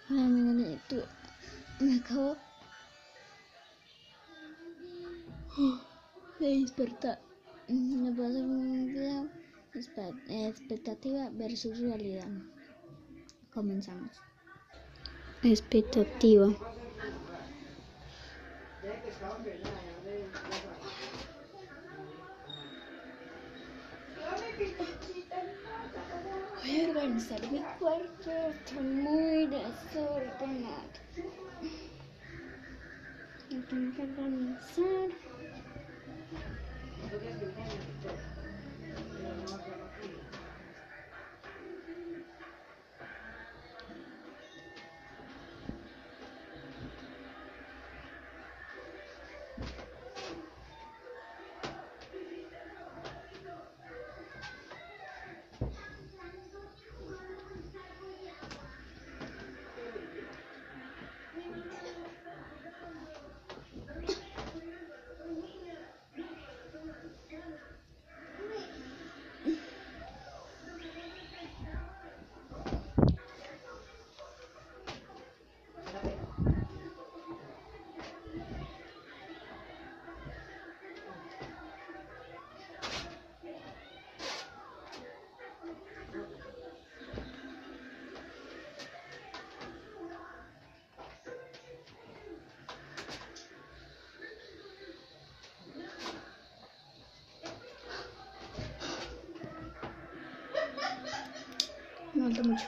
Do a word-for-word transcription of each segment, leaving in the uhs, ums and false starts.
Hola amigos de YouTube, me acabo de despertar. Me voy a hacer un video expectativa versus realidad. Comenzamos. Expectativa. Voy a organizar mi cuarto, está muy desordenado. Lo tengo que organizar. Me falta mucho.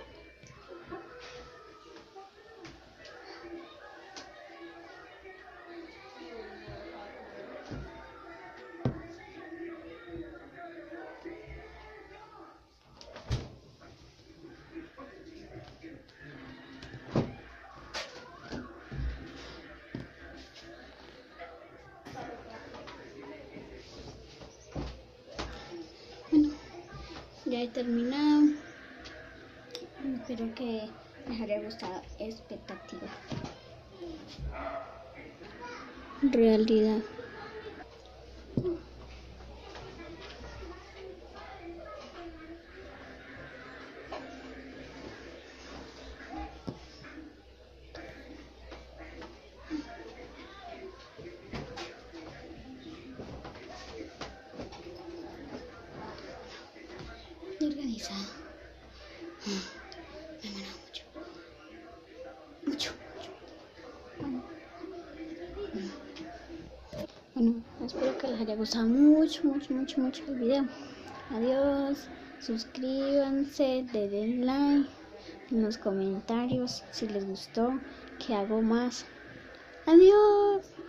Bueno, ya he terminado. Espero que les haya gustado. Expectativa. Realidad. Organizado. Me mola mucho. Mucho, mucho. Bueno. Bueno, espero que les haya gustado mucho, mucho, mucho, mucho el video. Adiós. Suscríbanse, denle like en los comentarios si les gustó, que hago más. Adiós.